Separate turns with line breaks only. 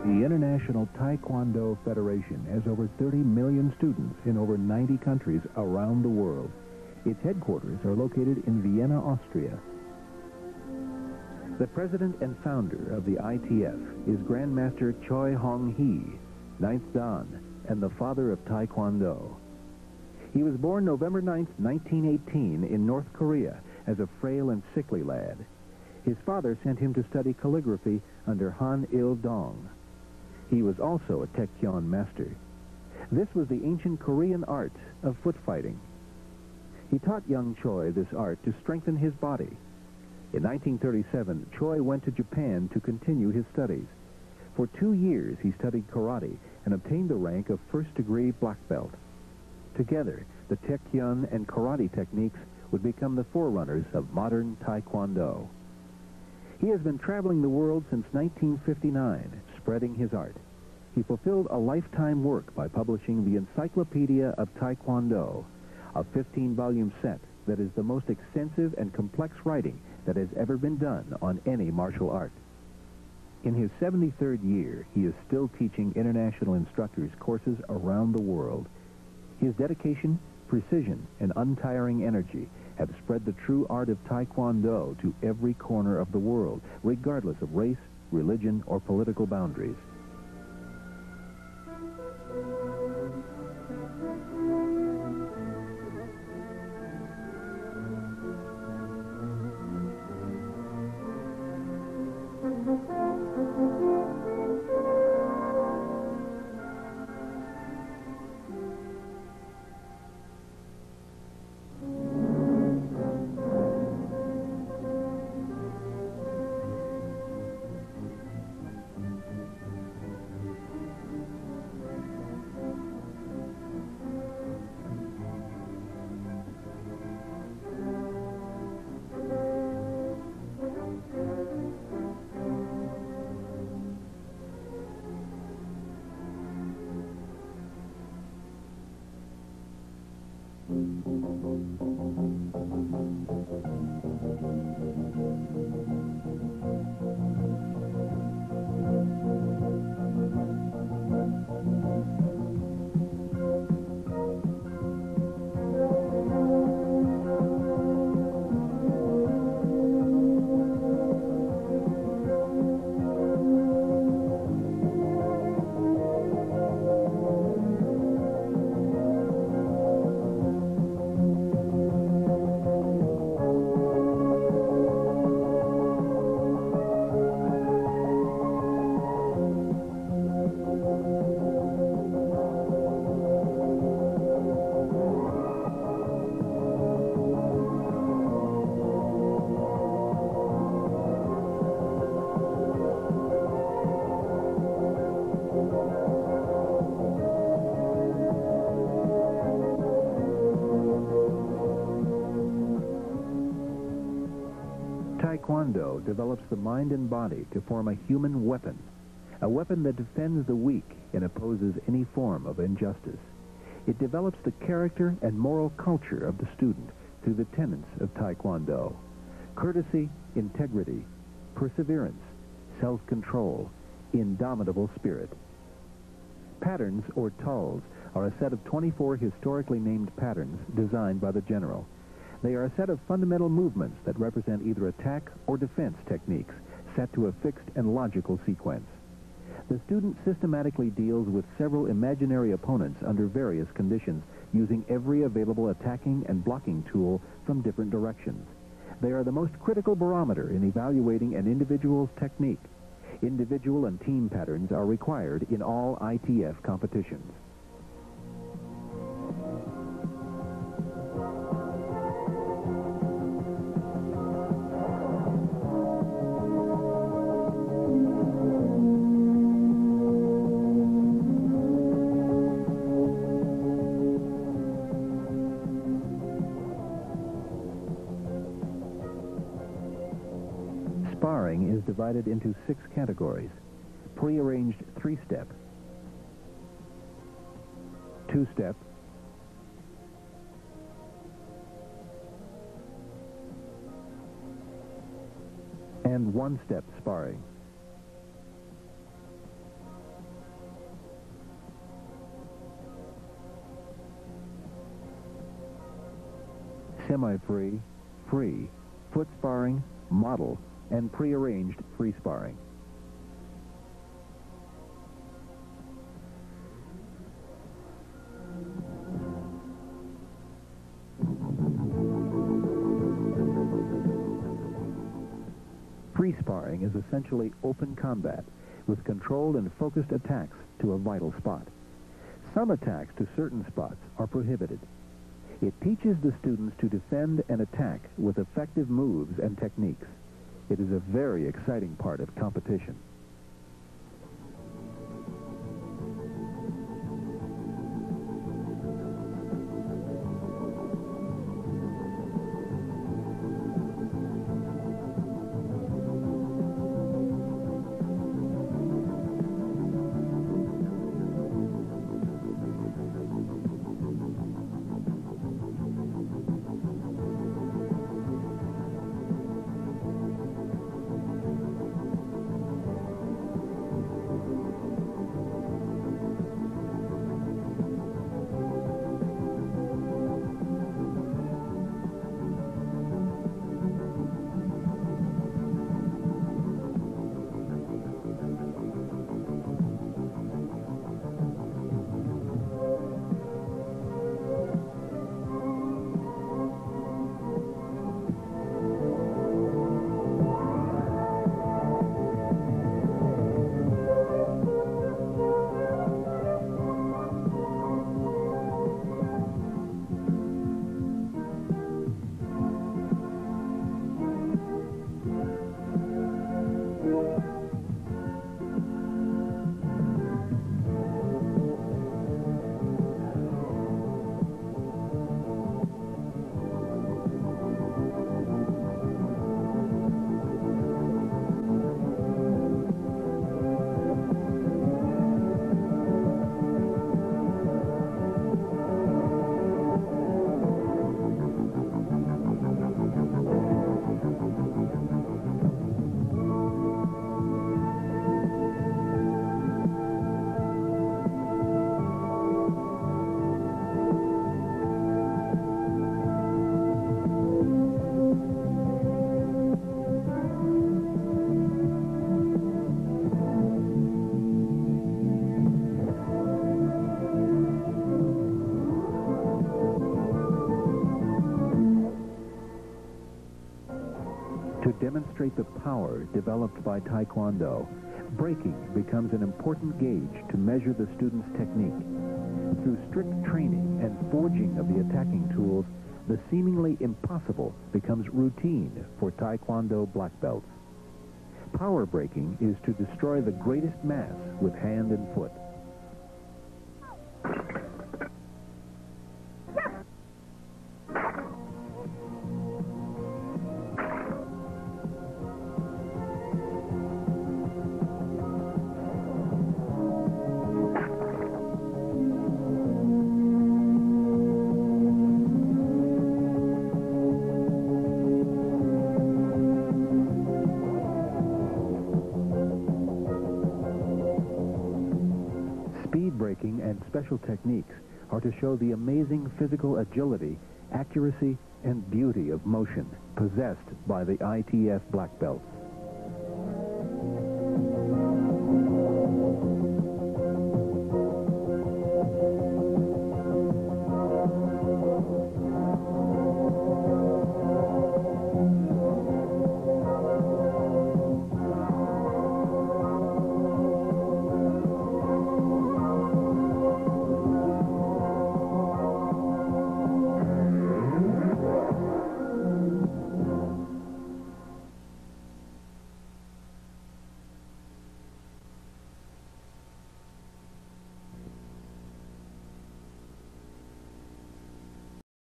The International Taekwondo Federation has over 30 million students in over 90 countries around the world. Its headquarters are located in Vienna, Austria. The president and founder of the ITF is Grandmaster Choi Hong-hee, 9th Dan, and the father of Taekwondo. He was born November 9, 1918, in North Korea as a frail and sickly lad. His father sent him to study calligraphy under Han Il-dong. He was also a Taekyon master. This was the ancient Korean art of foot fighting. He taught young Choi this art to strengthen his body. In 1937, Choi went to Japan to continue his studies. For 2 years, he studied karate and obtained the rank of first-degree black belt. Together, the Taekyon and karate techniques would become the forerunners of modern Taekwondo. He has been traveling the world since 1959, spreading his art. He fulfilled a lifetime work by publishing the Encyclopedia of Taekwondo, a 15-volume set that is the most extensive and complex writing that has ever been done on any martial art. In his 73rd year, he is still teaching international instructors courses around the world. His dedication, precision, and untiring energy have spread the true art of Taekwondo to every corner of the world, regardless of race, religion, or political boundaries. Taekwondo develops the mind and body to form a human weapon, a weapon that defends the weak and opposes any form of injustice. It develops the character and moral culture of the student through the tenets of Taekwondo: courtesy, integrity, perseverance, self-control, indomitable spirit. Patterns, or tulls, are a set of 24 historically named patterns designed by the general. They are a set of fundamental movements that represent either attack or defense techniques set to a fixed and logical sequence. The student systematically deals with several imaginary opponents under various conditions, using every available attacking and blocking tool from different directions. They are the most critical barometer in evaluating an individual's technique. Individual and team patterns are required in all ITF competitions. Sparring is divided into 6 categories: prearranged 3-step, 2-step, and 1-step sparring. semi-free, free, foot sparring, model, and prearranged free sparring. Free sparring is essentially open combat with controlled and focused attacks to a vital spot. Some attacks to certain spots are prohibited. It teaches the students to defend and attack with effective moves and techniques. It is a very exciting part of competition. To demonstrate the power developed by Taekwondo, breaking becomes an important gauge to measure the student's technique. Through strict training and forging of the attacking tools, the seemingly impossible becomes routine for Taekwondo black belts. Power breaking is to destroy the greatest mass with hand and foot. Speed breaking and special techniques are to show the amazing physical agility, accuracy, and beauty of motion possessed by the ITF black belts.